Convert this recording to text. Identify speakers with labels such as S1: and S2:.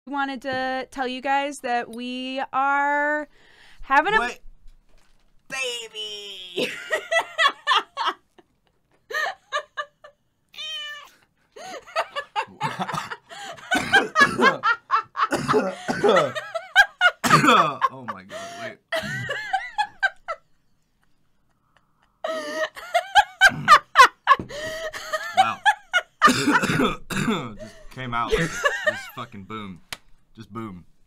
S1: wanted to tell you guys that we are having a baby.
S2: Oh my god, wait. Wow. Just came out. Just fucking boom. Just boom.